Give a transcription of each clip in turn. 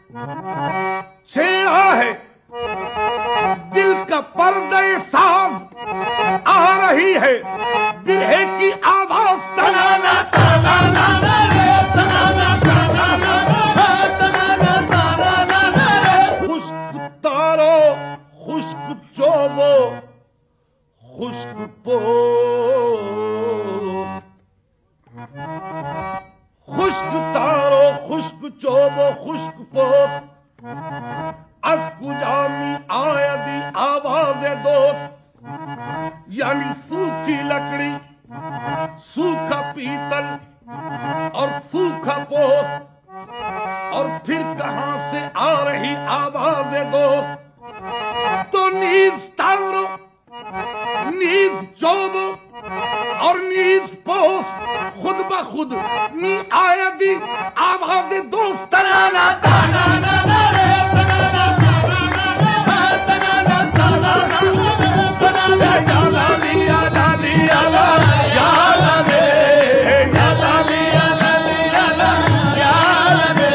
छेड़ा है दिल का पर्दे साफ, आ रही है बिरहे की आवाज, तनाना तनाना रे, तनाना तनाना तनाना तनाना रे। खुश्क तारो खुश्क चोबो खुश्क पोस्त, खुश्क तारो खुश्क चोबो खुश्क पोस्त, अस कुजामी आयदी आवाज दोस्त। यानी सूखी लकड़ी, सूखा पीतल और सूखा पोस्त, और फिर कहां से आ रही आवाज दोस्त। तो नीज तारो नीज चोबो और नीज पोस्त, खुद ब खुद नी आयदी आवाज दोस्त। तनाना तनाना रे, तनाना तनाना तनाना तनाना, या लाली या लाली या ला, या लाली या लाली या लाली या ला, या लाली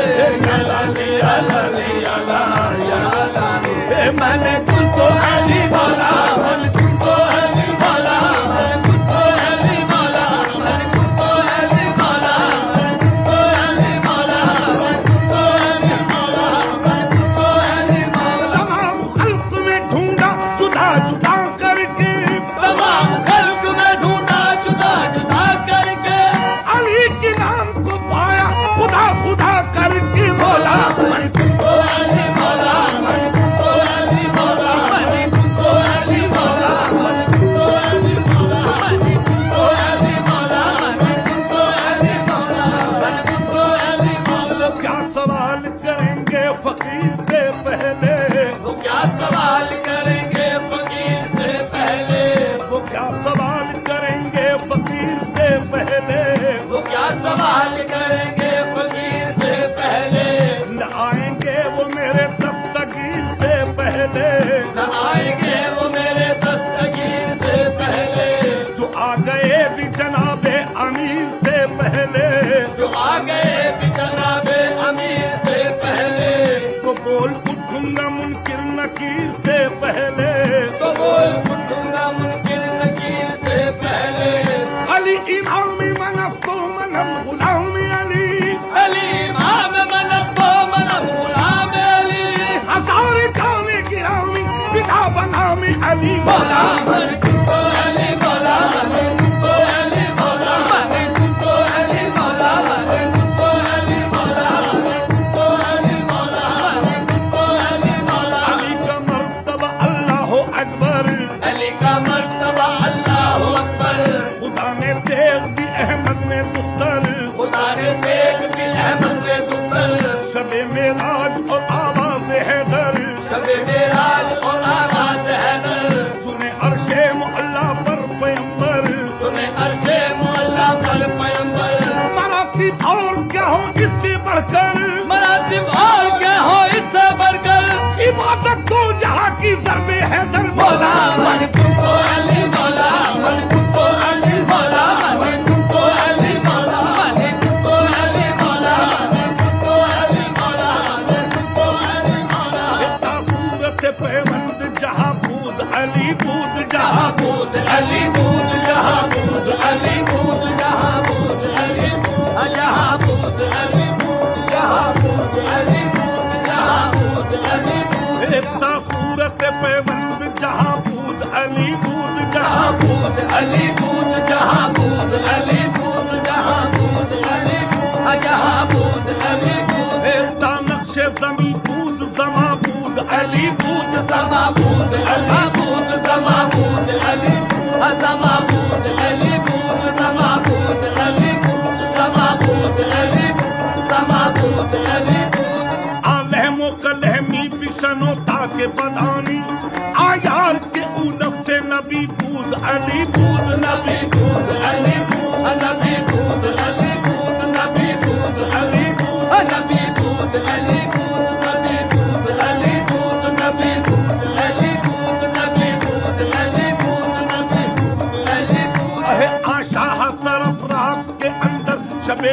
या लाली या लाली या ला, या लाली। मैंने तुमको अली बोला, मैंने तुमको अली बोला, मैंने तुमको अली बोला, मैंने तुमको अली बोला, मैंने तुमको अली बोला, मैंने तुमको अली बोला, मैंने तुमको अली बोला। तमाम खल्क में ढूंढा जुदा जुदा करके, तमाम खल्क में ढूंढा जुदा जुदा करके, अली के नाम को पाया खुदा खुदा करके। बोला मैंने तुमको अली बोला, मैंने तुमको अली बोला, मैंने तुमको अली बोला, मैंने तुमको अली बोला, मैंने तुमको अली बोला, मैंने तुमको अली बोला, मैंने तुमको अली बोला। क्या सवाल करेंगे फकीर से पहले, वो क्या सवाल करेंगे फकीर से पहले, वो क्या सवाल करेंगे फकीर से पहले, वो क्या सवाल करेंगे फकीर से पहले। न आएंगे वो मेरे दस्तगीर से पहले, न आएंगे वो मेरे दस्तगीर से पहले। जो आ गए भी जनाबे अमीर से पहले, जो आ गए भी जनाबे अमीर से पहले। तो बोल उठूंगा मुनकिर नकीर से पहले, तो बोल उठूंगा मुनकिर नकीर से पहले। अली इमाम मनफ्तो मनम गुलाम अली, अली इमाम मनफ्तो मनम गुलाम अली। हजार जाने गिरामी पिता बना में अली बोला, मैंने तुमको अली बोला, मैंने तुमको अली बोला, मैंने तुमको अली बोला, मैंने तुमको अली बोला, मैंने तुमको अली बोला, मैंने तुमको अली बोला। अली का मर्तबा अल्लाह अकबर, अली का मर्तबा अल्लाह अकबर। खुदा ने देख दी अहमद ने दुख्तर, खुदा ने देख दी अहमद ने दुख्तर। शबे मेराज और आवाज हैदर, शबे मेराज और आवाज हैदर। सुने अरशे मुअल्ला पर पैगंबर, सुने अरशे मुअल्ला पर पैगंबर। मरातिब और क्या हो इससे बढ़कर, मरातिब और क्या हो इससे बढ़कर। इबादत तो जहाँ की ज़र्बे हैदर बोला, मैंने तुमको अली बोला, मैंने तुमको अली बोला, मैंने तुमको अली बोला, मैंने तुमको अली बोला, मैंने तुमको अली बोला, मैंने तुमको अली बोला। इतना सूरत पैबंद जहाँ बूद अली बूद, जहाँ बूद अली बूद, जहाँ बूद अली बूद, जहाँ बूद अली बूद, जहाँ बूद अली बूद, जहाँ बूद अली बूद, जहाँ बूद अली बूद। इतना सूरत पैबंद जहाँ बूद अली बूद, जहाँ बूद अली बूद, जहाँ बूद अली बूद, जहाँ बूद अली बूद, जहाँ बूद अली बूद। इतना नक्शे ज़मीं बूद ज़मा बूद अली बूद, ज़मा बूद अली बूद, ज़मा बूद अली बूद, ज़मा बूद अली बूद, ज़मा बूद अली बूद, ज़मा बूद अली बूद, ज़मा बूद अली बूद। आलहमो कलहमी बिशनो ताके बदानी, आयार के उनफ से नबी बूद अली बूद, नबी बूद अली बूद, नबी बूद अली बूद, नबी बूद अली बूद, नबी बूद अली बूद, नबी बूद अली बूद, नबी बूद अली बूद, नबी बूद अली बूद, नबी बूद अली बूद। आशा सरफ रात के अंदर शबे मेरा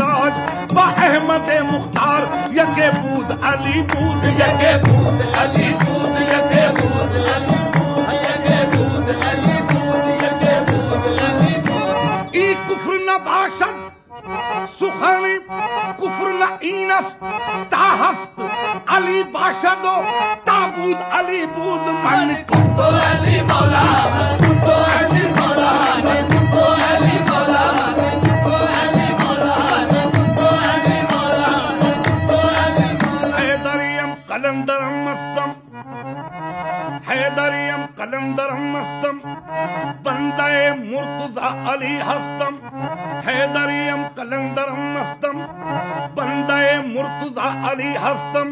ताज बा अहमद मुख्तार यके बूद अली बूद यके बूद अली बूद यके बूद अली बूद यके बूद अली बूद यके बूद अली बूद ई कुफ्र न बाशद सुखानी कुफ्र न ईनस ताहस्त अली बाशदो ताबूद अली बूद मन कुतो अली मौला कुतो अली मौला कुतो अली मौला कुतो अली मौला कुतो अली मौला कुतो अली मौला हैदरियम कलंदरम मस्तम हैदरियम कलंदरम मस्तम बंदाए मुर्तजा अली हस्तम हैदरियम कलंदरम मस्तम बंदाए मुर्तजा अली हस्तम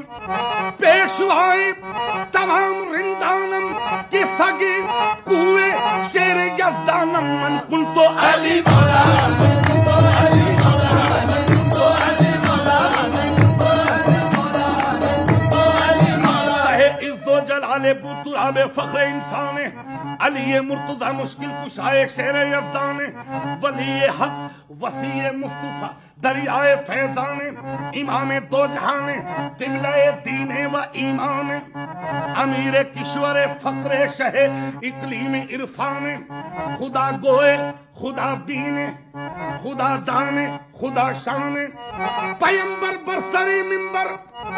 पेशवाई तमाम रिंदानम की सगी कुए शेर यज़दानम मन कुंतो अली मौला कुंतो अली मौला कुंतो अली मौला कुंतो अली मौला कुंतो अली मौला है इज़्ज़ो जलाले बुतुराबे फख्र इंसाने अली मुर्तजा मुश्किल कुशाए शेर यज़दाने वली हक वसी मुस्तफा दरियाए फैजाने इमामे दो जहाने किबलाए दीने व ईमाने अमीर किश्वर फक्रे शहे इकलीम इरफाने खुदा गोए खुदा बीने खुदा दाने खुदा शाने पैगंबर बरसरे मिंबर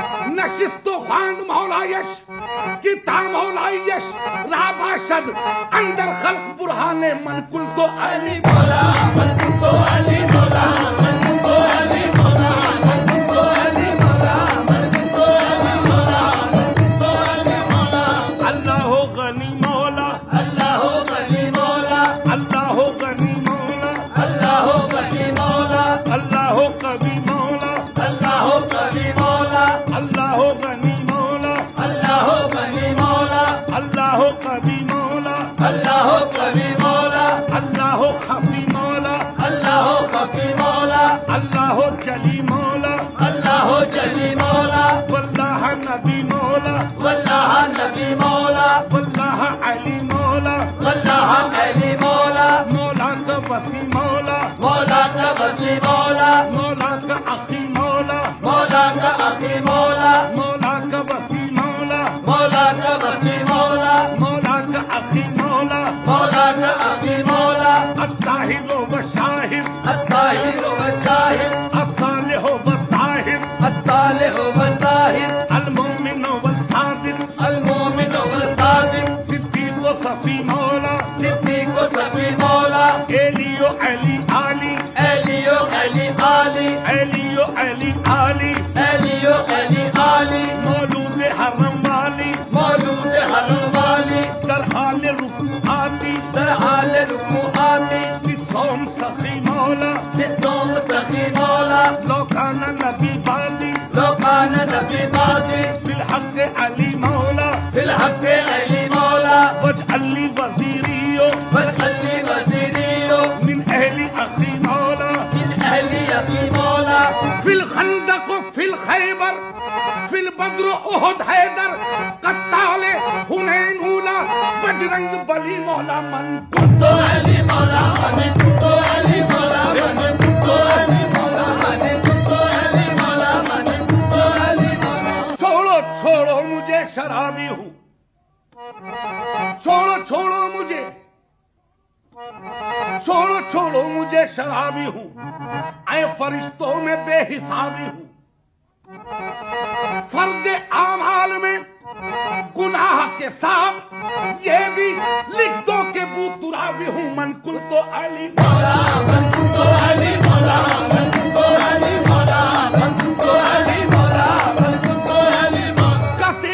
नशिस्तो खान मौला यश किता मौला यश राबाशद अंदर खल्क बुरहाने मन कुल तो अली मौला मन कुल तो अली मौला मन कुल तो अली मौला मन कुल तो अली मौला मन कुल तो अली मौला मन कुल तो अली मौला अल्लाह गनी मौला अल्लाह गनी मौला अल्लाह गनी मौला अल्लाह गनी मौला अल्लाह कभी मौला अल्लाह कभी मौला अल्लाह गनी मौला अल्लाह गनी मौला अल्लाह कभी मौला अल्लाह कभी मौला अल्लाह खफी मौला अल्लाह खफी मौला अल्लाह जली मौला अल्लाह जली मौला वल्लाह नबी मौला वल्लाह नबी मौला वल्लाह अली मौला वल्लाह अली मौला मौला का वसी मौला मौला का वसी मौला मौला का अखी मौला मौला का अखी मौला मौला का वसी मौला मौला का वसी मौला मौला का अखी मौला मौला का अखी मौला अत्ताहिर व शाहिद अत्ताहिर व शाहिद अस्सालिह व ताहिर अस्सालिह व ताहिर अल-मुमिन व सादिक अल-मुमिन व सादिक सिद्दीक व सफी मौला सिद्दीक व सफी मौला एलियो अली आली एलियो अली आली एलियो अली आली एलियो अली आली मौलूद हरम वाली मौलूद हरम वाली दर हाल रुकू आती दर हाल रुकू आती बिसोम सखी मौला बिसोम सखी मौला लोकाना नबी बादी लोकाना नबी बादी फिल हक अली मौला फिल हक अली मौला वज अली वजीरियो वज अली वजीरियो मिन अहली अखी मौला मिन अहली अखी मौला फिल खंदक फिल खैबर फिल बद्र उहद हैदर कत्ताले हुनैन उला बजरंग बली मौला मन कुतो अली मौला मन कुतो अली मौला मन कुतो अली मौला मन कुतो अली मौला मन कुतो अली मौला छोड़ो छोड़ो मुझे शराबी हूँ छोड़ो छोड़ो मुझे छोड़ो छोड़ो मुझे शराबी हूँ ऐ फरिश्तों में बेहिसाबी हूँ फर्द आमाल में गुनाह के साथ ये भी लिख दो के बूतुरा भी हूँ मन कुल तो अली मौला मन कुल तो अली मौला मन कुल तो अली मौला मन कुल तो अली मौला मन कुल तो अली मौला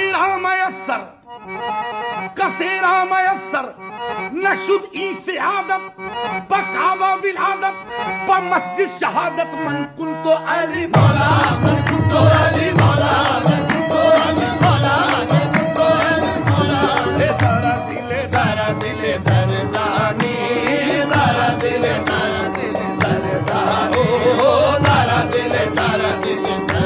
कसेरा मयस्सर नशुद ई से आदत बकावा विलादत ब मस्जिद शहादत मन कुल तो अली मौला मन कुल तो अली मौला मन कुल तो अली मौला मन कुल तो अली मौला दारा दिले सरदानी दारा दिले सरदानी ओ दारा दिले सरदानी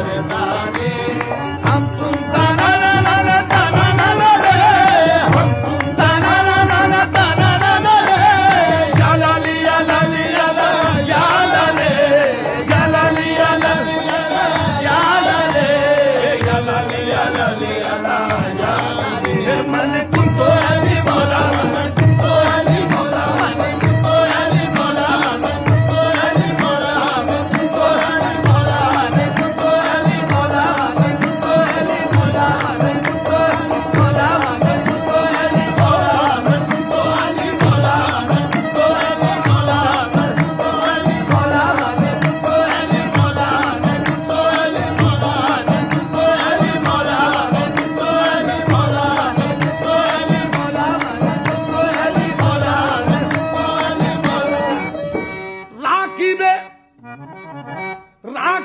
हम तुम ताना ना ना ताना ना रे हम तुम ताना ना ना ताना ना रे या लाली या लाली या ला या ला रे या लाली या